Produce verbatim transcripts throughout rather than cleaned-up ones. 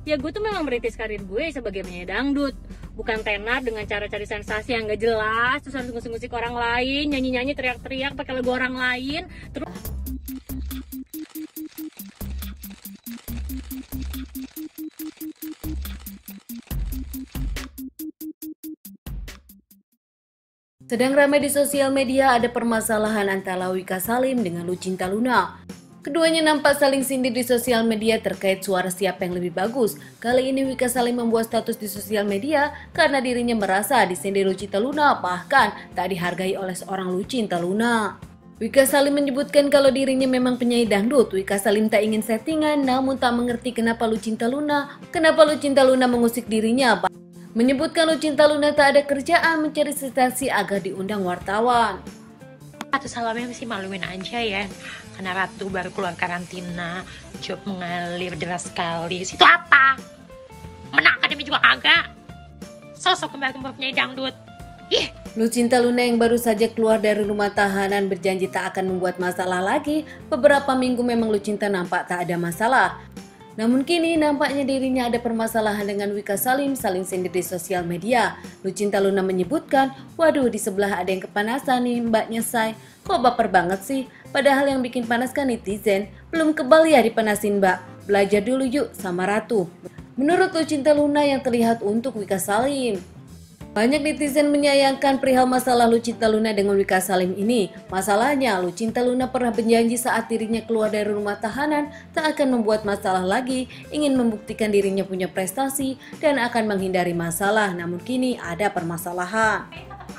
ya gue tuh memang merintis karir gue sebagai penyanyi dangdut, bukan tenar dengan cara cari sensasi yang gak jelas, terus harus ngusik-ngusik orang lain, nyanyi-nyanyi teriak-teriak pakai lagu orang lain, terus Sedang ramai di sosial media ada permasalahan antara Wika Salim dengan Lucinta Luna. Keduanya nampak saling sindir di sosial media terkait suara siapa yang lebih bagus. Kali ini Wika Salim membuat status di sosial media karena dirinya merasa disindir Lucinta Luna, bahkan tak dihargai oleh seorang Lucinta Luna. Wika Salim menyebutkan kalau dirinya memang penyanyi dangdut. Wika Salim tak ingin settingan, namun tak mengerti kenapa Lucinta Luna, kenapa Lucinta Luna mengusik dirinya. Menyebutkan Lucinta Luna tak ada kerjaan, mencari sensasi agar diundang wartawan. Ratu Salamnya mesti maluin aja ya, karena Ratu baru keluar karantina, job mengalir deras sekali. Situ apa? Menang akademi juga kagak. Sosok kembali-kembali penyanyi dangdut. Ih. Lucinta Luna yang baru saja keluar dari rumah tahanan berjanji tak akan membuat masalah lagi. Beberapa minggu memang Lucinta nampak tak ada masalah. Namun kini nampaknya dirinya ada permasalahan dengan Wika Salim, saling sindir di sosial media. Lucinta Luna menyebutkan, waduh di sebelah ada yang kepanasan nih mbaknya say. Kok baper banget sih? Padahal yang bikin panas kan netizen. Belum kebal ya dipanasin mbak. Belajar dulu yuk sama Ratu. Menurut Lucinta Luna yang terlihat untuk Wika Salim. Banyak netizen menyayangkan perihal masalah Lucinta Luna dengan Wika Salim ini. Masalahnya, Lucinta Luna pernah berjanji saat dirinya keluar dari rumah tahanan tak akan membuat masalah lagi, ingin membuktikan dirinya punya prestasi dan akan menghindari masalah. Namun kini ada permasalahan.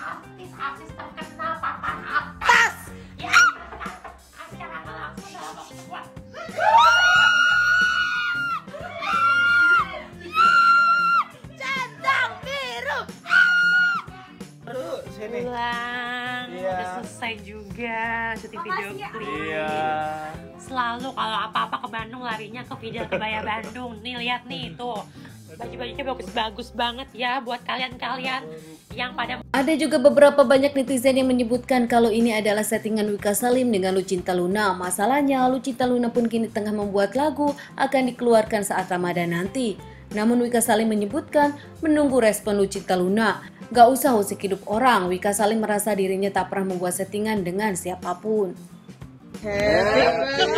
Pulang, iya. Udah selesai juga syuting video klip. Iya. Selalu kalau apa-apa ke Bandung larinya ke Video Kebaya Bandung. Nih lihat nih tuh, baju-bajunya bagus-bagus banget ya buat kalian-kalian yang pada. Ada juga beberapa banyak netizen yang menyebutkan kalau ini adalah settingan Wika Salim dengan Lucinta Luna. Masalahnya Lucinta Luna pun kini tengah membuat lagu akan dikeluarkan saat Ramadan nanti. Namun Wika Salim menyebutkan menunggu respon Lucinta Luna. Gak usah usik hidup orang, Wika Salim merasa dirinya tak pernah membuat settingan dengan siapapun. Happy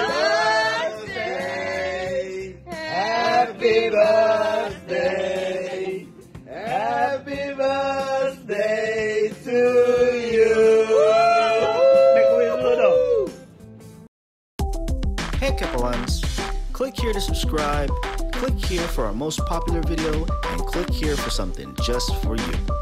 birthday, happy birthday, happy birthday to you. Make wish dulu dong. Hey Kepalans, click here to subscribe, click here for our most popular video, and click here for something just for you.